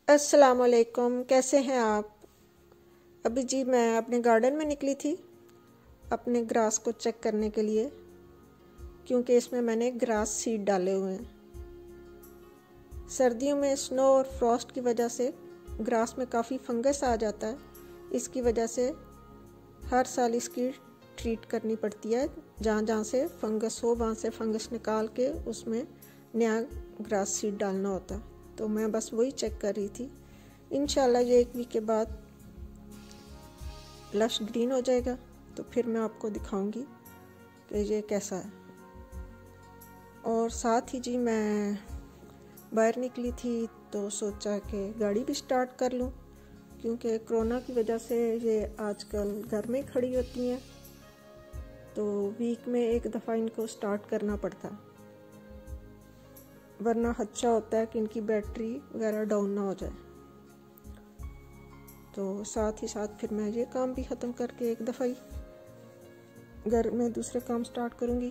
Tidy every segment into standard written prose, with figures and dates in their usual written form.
अस्सलाम वालेकुम, कैसे हैं आप। अभी जी मैं अपने गार्डन में निकली थी अपने ग्रास को चेक करने के लिए, क्योंकि इसमें मैंने ग्रास सीड डाले हुए हैं। सर्दियों में स्नो और फ्रॉस्ट की वजह से ग्रास में काफ़ी फंगस आ जाता है। इसकी वजह से हर साल इसकी ट्रीट करनी पड़ती है। जहाँ जहाँ से फंगस हो वहाँ से फंगस निकाल के उसमें नया ग्रास सीड डालना होता है। तो मैं बस वही चेक कर रही थी। इंशाल्लाह ये 1 वीक के बाद लश ग्रीन हो जाएगा, तो फिर मैं आपको दिखाऊंगी कि ये कैसा है। और साथ ही जी मैं बाहर निकली थी तो सोचा कि गाड़ी भी स्टार्ट कर लूं, क्योंकि कोरोना की वजह से ये आजकल घर में खड़ी होती हैं, तो वीक में एक दफ़ा इनको स्टार्ट करना पड़ता, वरना अच्छा होता है कि इनकी बैटरी वगैरह डाउन ना हो जाए। तो साथ ही साथ फिर मैं ये काम भी ख़त्म करके एक दफ़ा ही घर में दूसरे काम स्टार्ट करूँगी।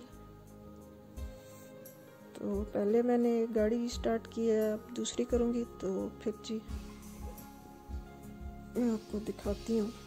तो पहले मैंने गाड़ी स्टार्ट की है, अब दूसरी करूँगी। तो फिर जी मैं आपको दिखाती हूँ।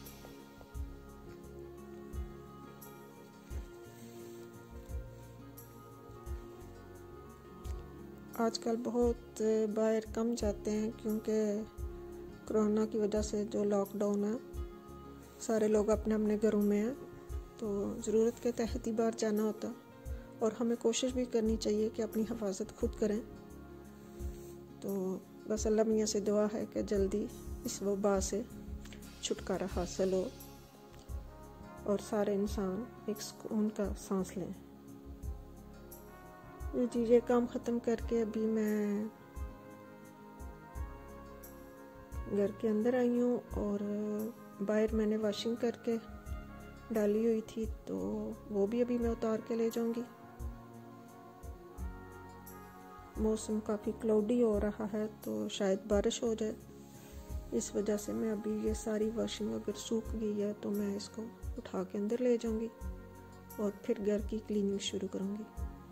आजकल बहुत बाहर कम जाते हैं, क्योंकि कोरोना की वजह से जो लॉकडाउन है, सारे लोग अपने अपने घरों में हैं, तो ज़रूरत के तहत ही बाहर जाना होता। और हमें कोशिश भी करनी चाहिए कि अपनी हिफाजत खुद करें। तो बस अल्लाह मियाँ से दुआ है कि जल्दी इस वबा से छुटकारा हासिल हो और सारे इंसान एक सुकून का सांस लें। ये चीज़ें काम ख़त्म करके अभी मैं घर के अंदर आई हूँ, और बाहर मैंने वॉशिंग करके डाली हुई थी, तो वो भी अभी मैं उतार के ले जाऊंगी। मौसम काफ़ी क्लाउडी हो रहा है, तो शायद बारिश हो जाए। इस वजह से मैं अभी ये सारी वॉशिंग अगर सूख गई है तो मैं इसको उठा के अंदर ले जाऊंगी और फिर घर की क्लीनिंग शुरू करूंगी।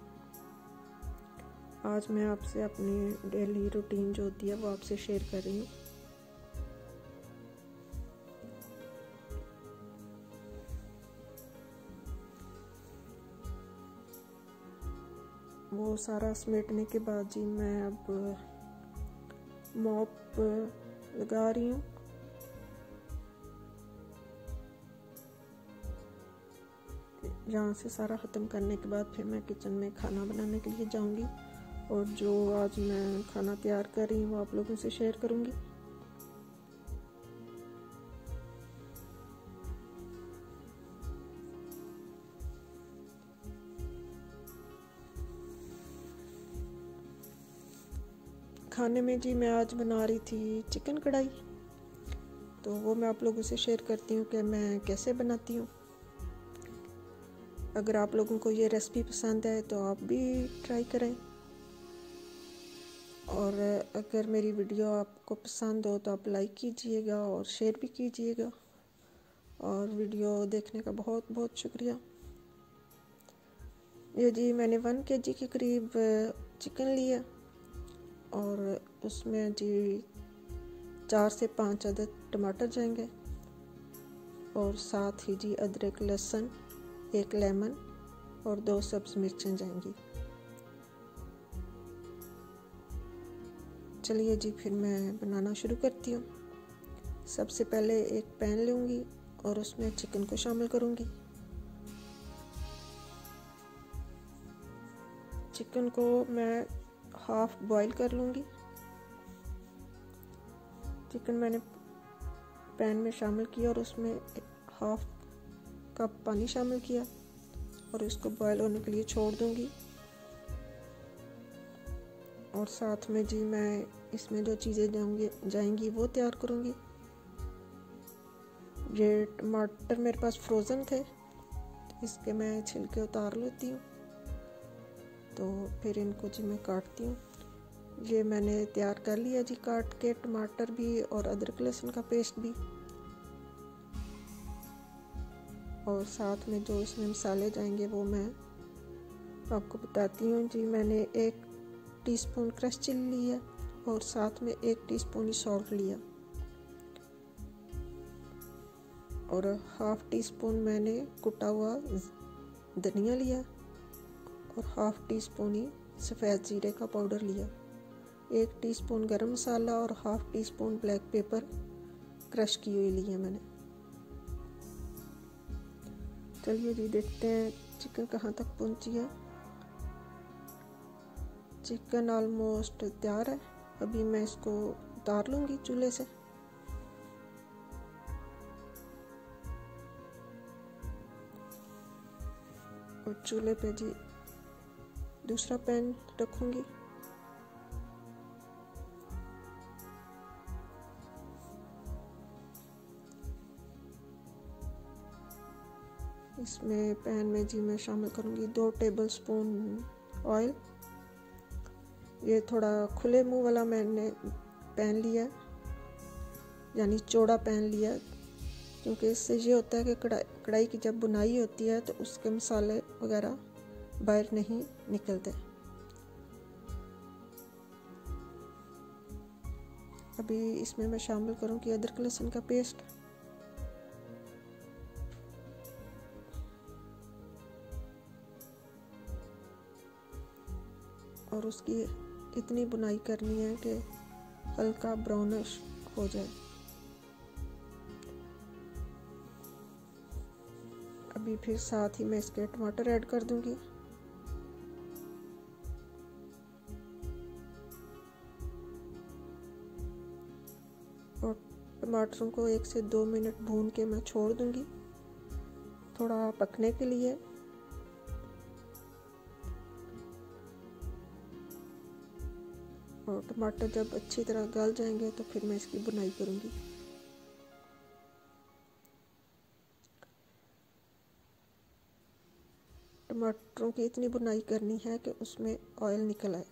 आज मैं आपसे अपनी डेली रूटीन जो होती है वो आपसे शेयर कर रही हूँ। वो सारा समेटने के बाद जी मैं अब मॉप लगा रही हूँ। यहाँ से सारा ख़त्म करने के बाद फिर मैं किचन में खाना बनाने के लिए जाऊँगी, और जो आज मैं खाना तैयार कर रही हूँ वो आप लोगों से शेयर करूँगी। खाने में जी मैं आज बना रही थी चिकन कढ़ाई, तो वो मैं आप लोगों से शेयर करती हूँ कि मैं कैसे बनाती हूँ। अगर आप लोगों को ये रेसिपी पसंद है तो आप भी ट्राई करें, और अगर मेरी वीडियो आपको पसंद हो तो आप लाइक कीजिएगा और शेयर भी कीजिएगा। और वीडियो देखने का बहुत बहुत शुक्रिया। ये जी मैंने 1 kg के करीब चिकन लिया, और उसमें जी 4 से 5 अदद टमाटर जाएंगे, और साथ ही जी अदरक लहसुन, 1 लेमन और 2 सब्ज़ मिर्चें जाएंगी। चलिए जी फिर मैं बनाना शुरू करती हूँ। सबसे पहले एक पैन लूँगी और उसमें चिकन को शामिल करूँगी। चिकन को मैं हाफ बॉईल कर लूँगी। चिकन मैंने पैन में शामिल किया और उसमें हाफ कप पानी शामिल किया, और इसको बॉईल होने के लिए छोड़ दूँगी। और साथ में जी मैं इसमें जो चीज़ें जाएंगी वो तैयार करूँगी। ये टमाटर मेरे पास फ्रोज़न थे, इसके मैं छिलके उतार लेती हूँ। तो फिर इनको जी मैं काटती हूँ। ये मैंने तैयार कर लिया जी काट के, टमाटर भी और अदरक लहसुन का पेस्ट भी। और साथ में जो इसमें मसाले जाएंगे वो मैं आपको बताती हूँ जी। मैंने 1 टीस्पून क्रश चिली ली है, और साथ में 1 टीस्पून ही सॉल्ट लिया और हाफ टी स्पून मैंने कुटा हुआ धनिया लिया और हाफ टी स्पून ही सफ़ेद जीरे का पाउडर लिया। 1 टीस्पून गरम मसाला और half teaspoon black pepper crush की हुई ली है मैंने। चलिए जी देखते हैं चिकन कहाँ तक पहुँची है। चिकन ऑलमोस्ट तैयार है। अभी मैं इसको उतार लूँगी चूल्हे से। और चूल्हे पे जी दूसरा पैन रखूँगी। इसमें पैन में जी मैं शामिल करूँगी 2 टेबलस्पून ऑयल। ये थोड़ा खुले मुंह वाला मैंने पैन लिया, यानी चौड़ा पैन लिया, क्योंकि इससे ये होता है कि कढ़ाई की जब बुनाई होती है तो उसके मसाले वगैरह बाहर नहीं निकलते। अभी इसमें मैं शामिल करूँगी अदरक लहसुन का पेस्ट। और उसकी इतनी बुनाई करनी है कि हल्का ब्राउनिश हो जाए। अभी फिर साथ ही मैं इसके टमाटर ऐड कर दूंगी। और टमाटरों को 1 से 2 मिनट भून के मैं छोड़ दूंगी थोड़ा पकने के लिए। और टमाटर जब अच्छी तरह गल जाएंगे तो फिर मैं इसकी बुनाई करूंगी। टमाटरों की इतनी बुनाई करनी है कि उसमें ऑयल निकल आए।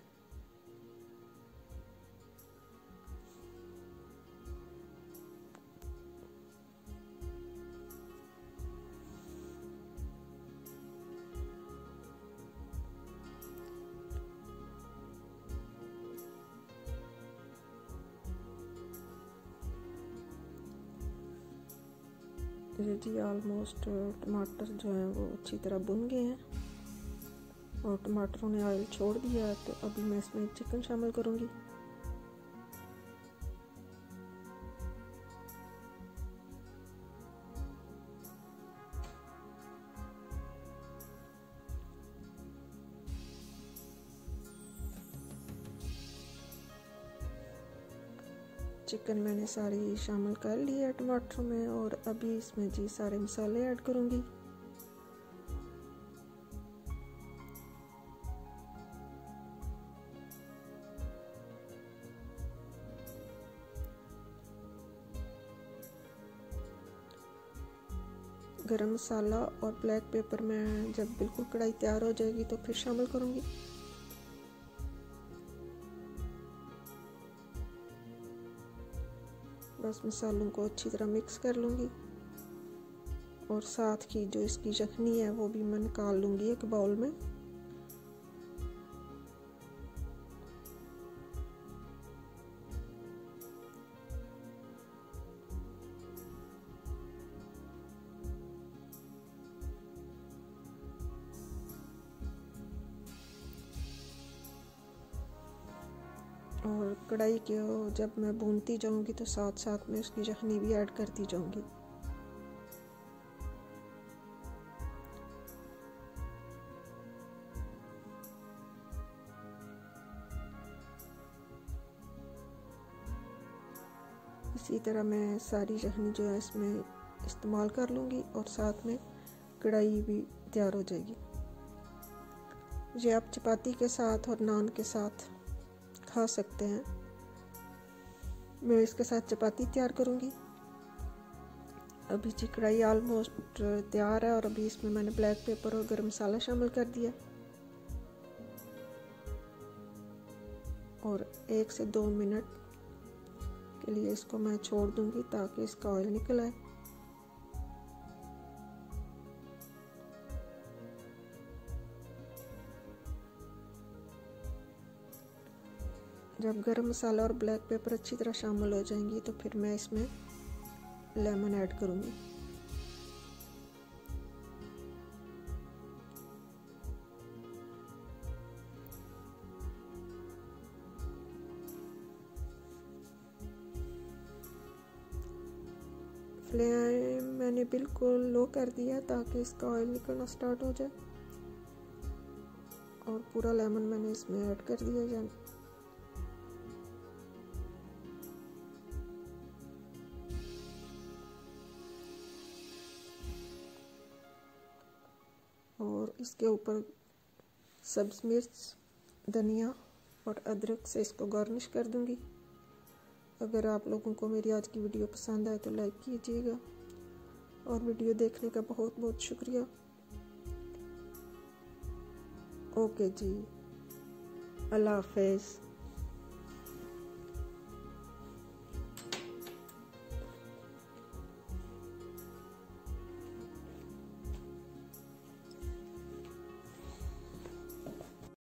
ये जी ऑलमोस्ट टमाटर जो हैं वो अच्छी तरह भुन गए हैं और टमाटरों ने ऑयल छोड़ दिया है। तो अभी मैं इसमें चिकन शामिल करूँगी। चिकन मैंने सारी शामिल कर ली है टमाटरों में और अभी इसमें जी सारे मसाले ऐड करूँगी। गरम मसाला और ब्लैक पेपर मैं जब बिल्कुल कढ़ाई तैयार हो जाएगी तो फिर शामिल करूँगी। बस मसालों को अच्छी तरह मिक्स कर लूँगी और साथ की जो इसकी यखनी है वो भी मैं निकाल लूँगी एक बाउल में। और कढ़ाई को जब मैं भूनती जाऊंगी तो साथ साथ में उसकी यखनी भी ऐड करती जाऊंगी। इसी तरह मैं सारी यखनी जो है इसमें इस्तेमाल कर लूँगी और साथ में कढ़ाई भी तैयार हो जाएगी। ये आप चपाती के साथ और नान के साथ खा सकते हैं। मैं इसके साथ चपाती तैयार करूँगी। अभी जी कढ़ाई ऑलमोस्ट तैयार है और अभी इसमें मैंने ब्लैक पेपर और गरम मसाला शामिल कर दिया और 1 से 2 मिनट के लिए इसको मैं छोड़ दूंगी ताकि इसका ऑयल निकल आए। जब गरम मसाला और ब्लैक पेपर अच्छी तरह शामिल हो जाएंगी तो फिर मैं इसमें लेमन ऐड करूँगी। फ्लेम मैंने बिल्कुल लो कर दिया ताकि इसका ऑयल निकलना स्टार्ट हो जाए, और पूरा लेमन मैंने इसमें ऐड कर दिया जाए। और इसके ऊपर सब्ज़ मिर्च, धनिया और अदरक से इसको गार्निश कर दूंगी। अगर आप लोगों को मेरी आज की वीडियो पसंद आए तो लाइक कीजिएगा, और वीडियो देखने का बहुत बहुत शुक्रिया। ओके जी, अल्लाह हाफ़िज़।